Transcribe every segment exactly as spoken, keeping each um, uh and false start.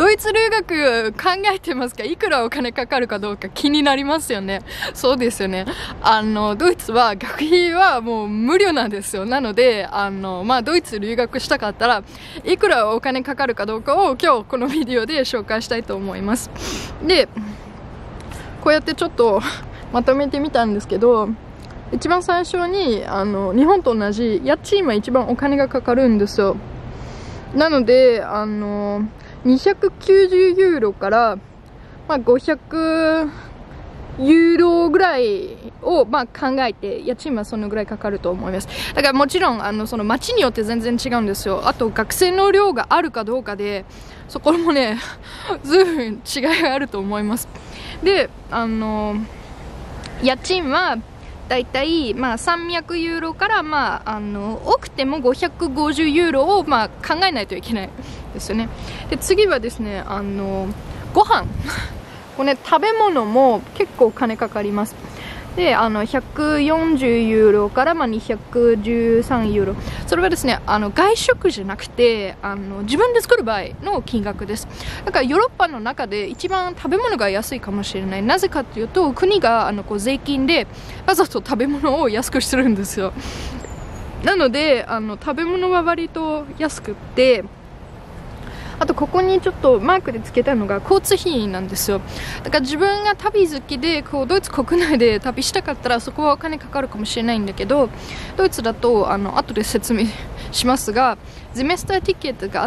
ドイツ留学考えてますか？いくらお金かかるかどうか気になりますよね。そうですよね。あのドイツは学費はもう無料なんですよ。なのであの、まあ、ドイツ留学したかったらいくらお金かかるかどうかを今日このビデオで紹介したいと思います。でこうやってちょっとまとめてみたんですけど、一番最初にあの日本と同じ家賃は一番お金がかかるんですよ。なのであのにひゃくきゅうじゅうユーロから、まあ、ごひゃくユーロぐらいを、まあ、考えて家賃はそのぐらいかかると思います。だからもちろんあのその町によって全然違うんですよ。あと学生の量があるかどうかでそこもねずいぶん違いがあると思います。であの家賃はだいたい、まあ、さんびゃくユーロから、まあ、あの多くてもごひゃくごじゅうユーロを、まあ、考えないといけないですよね。で次はですねあのご飯これ、ね、食べ物も結構お金かかります。であのひゃくよんじゅうユーロから、まあ、にひゃくじゅうさんユーロ、それはですねあの外食じゃなくてあの自分で作る場合の金額です。だからヨーロッパの中で一番食べ物が安いかもしれない。なぜかというと国があのこう税金でわざと食べ物を安くするんですよ。なのであの食べ物は割と安くって、あとここにちょっとマークでつけたのが交通費なんですよ。だから自分が旅好きでこうドイツ国内で旅したかったらそこはお金かかるかもしれないんだけど、ドイツだとあの後で説明しますがゼメスターティケットがあって、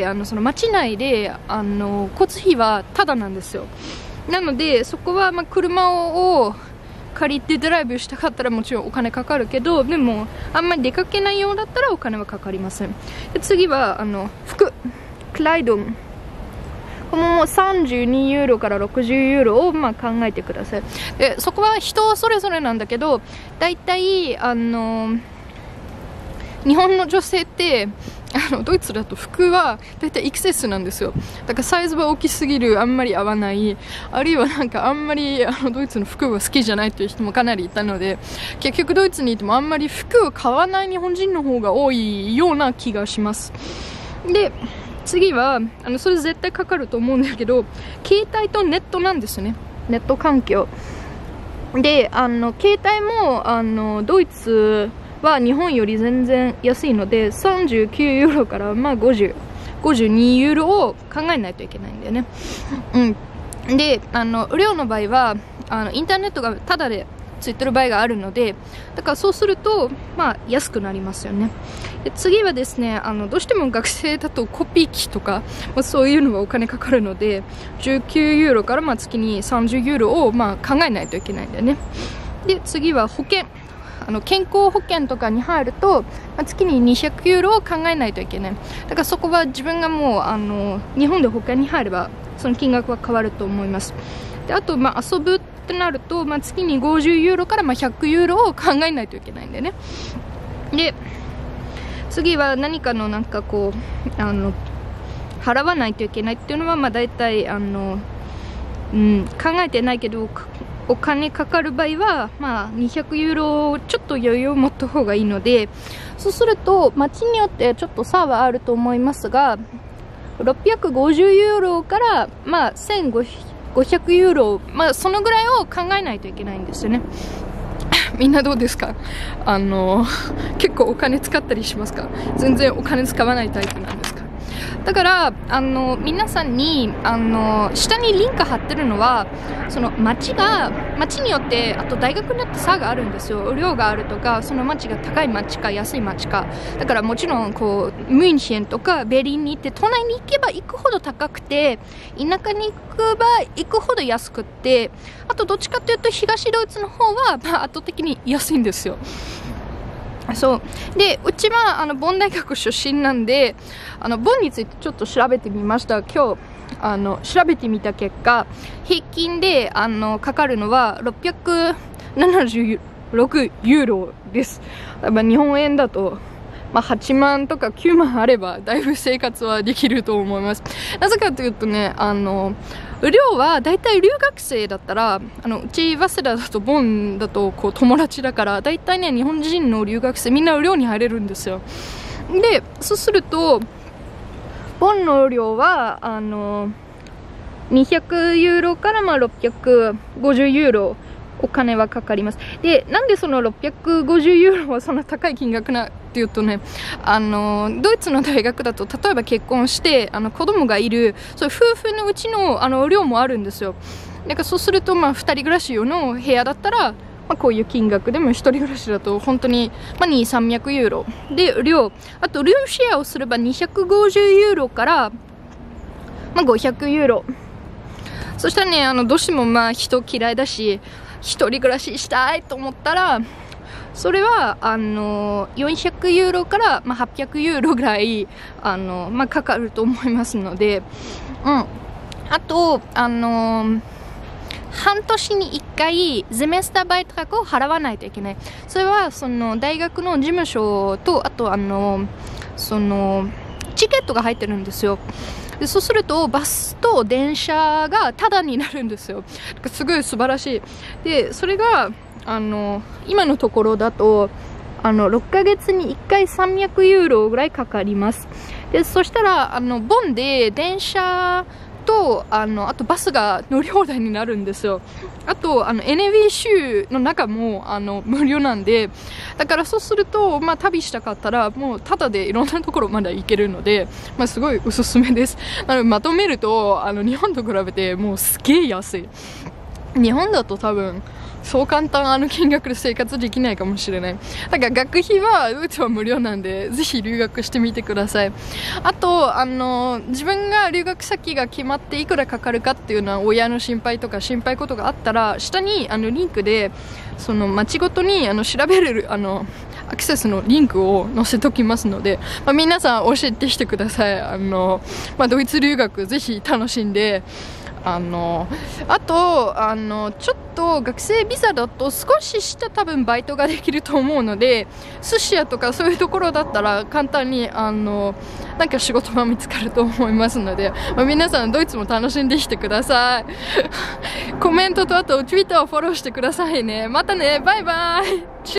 あのその街内であの交通費はタダなんですよ。なのでそこはまあ車を借りてドライブしたかったらもちろんお金かかるけど、でもあんまり出かけないようだったらお金はかかりません。で次はあの服クライドン、このもうさんじゅうにユーロからろくじゅうユーロをまあ考えてください。でそこは人それぞれなんだけど、だいたいあの日本の女性ってあのドイツだと服はだいたいエクセスなんですよ。だからサイズは大きすぎる、あんまり合わない、あるいはなんかあんまりあのドイツの服が好きじゃないという人もかなりいたので、結局ドイツにいてもあんまり服を買わない日本人の方が多いような気がします。で次はあのそれ絶対かかると思うんだけど、携帯とネットなんですよね。ネット環境であの携帯もあのドイツは日本より全然安いのでさんじゅうきゅうユーロから、まあ、ごじゅう、ごじゅうにユーロを考えないといけないんだよね。うん、であの無料の場合はあのインターネットがタダでついてる場合があるので、だからそうすると、まあ、安くなりますよね。で次はですねあのどうしても学生だとコピー機とか、まあ、そういうのはお金かかるのでじゅうきゅうユーロから、まあ、月にさんじゅうユーロを、まあ、考えないといけないんだよね。で次は保険、あの健康保険とかに入ると、まあ、月ににひゃくユーロを考えないといけない。だからそこは自分がもうあの日本で保険に入ればその金額は変わると思います。であと、まあ、遊ぶってなると、まあ、月にごじゅうユーロから、まあ、ひゃくユーロを考えないといけないんだよね。で次は何かのなんかこうあの払わないといけないっていうのは、まあ、大体あの、うん、考えてないけどお金かかる場合は、まあ、にひゃくユーロちょっと余裕を持った方がいいので、そうすると街によってちょっと差はあると思いますがろっぴゃくごじゅうユーロから、まあ、せんごひゃくユーロ、まあ、そのぐらいを考えないといけないんですよね。みんなどうですか？あの結構お金使ったりしますか？全然お金使わないタイプなんですか？だからあの皆さんにあの下にリンク貼ってるのはその町が町によってあと大学によって差があるんですよ。量があるとかその町が高い町か安い町か。だからもちろんこうミュンヘンとかベリンに行って都内に行けば行くほど高くて田舎に行くば行くほど安くって、あとどっちかというと東ドイツの方は、まあ、圧倒的に安いんですよ。そうでうちはあのボン大学出身なんであのボンについてちょっと調べてみました。今日あの調べてみた結果平均であのかかるのはろっぴゃくななじゅうろくユーロです。やっぱ日本円だと、まあ、はちまんとかきゅうまんあればだいぶ生活はできると思います。なぜかというとねあの寮はだいたい留学生だったらあのうち早稲田だとボンだとこう友達だからだいたいね日本人の留学生みんな寮に入れるんですよ。でそうするとボンの量はあのにひゃくユーロからまあろっぴゃくごじゅうユーロお金はかかります。で、なんでそのろっぴゃくごじゅうユーロはそんな高い金額なっていうとね、あのドイツの大学だと例えば結婚してあの子供がいるそういう夫婦のうちのあの寮もあるんですよ。だからそうするとまあふたり暮らし用の部屋だったら、まあ、こういう金額でもひとり暮らしだと本当に、まあ、にひゃく、さんびゃくユーロで寮、あと寮シェアをすればにひゃくごじゅうユーロから、まあ、ごひゃくユーロ。そしたらね、あのどうしてもまあ人嫌いだし一人暮らししたいと思ったら、それはあのよんひゃくユーロから、まあ、はっぴゃくユーロぐらいあの、まあ、かかると思いますので、うん、あとあの半年にいっかいゼメスターバイト額を払わないといけない。それはその大学の事務所と、あとあのそのチケットが入ってるんですよ。でそうするとバスと電車がタダになるんですよ。すごい素晴らしい。でそれがあの今のところだとあのろっかげつにいっかいさんびゃくユーロぐらいかかります。でそしたらあのボンで電車とあのあとバスが乗り放題になるんですよ。あとあの エヌビー 州の中もあの無料なんで、だからそうすると、まあ、旅したかったらもうタダでいろんなところまで行けるので、まあ、すごいおすすめです。なのでまとめるとあの日本と比べてもうすげえ安い。日本だと多分そう簡単あの金額で生活できないかもしれない。だから学費はドイツは無料なんでぜひ留学してみてください。あとあの自分が留学先が決まっていくらかかるかっていうのは親の心配とか心配事があったら下にあのリンクでその町ごとにあの調べれるあのアクセスのリンクを載せておきますので、まあ、皆さん教えてきてください。あの、まあ、ドイツ留学ぜひ楽しんで、あのあとあのちょっと学生ビザだと少しした多分バイトができると思うので、寿司屋とかそういうところだったら簡単にあのなんか仕事が見つかると思いますので、まあ、皆さんドイツも楽しんできてください。コメントとあと Twitter をフォローしてくださいね。またね、バイバイ。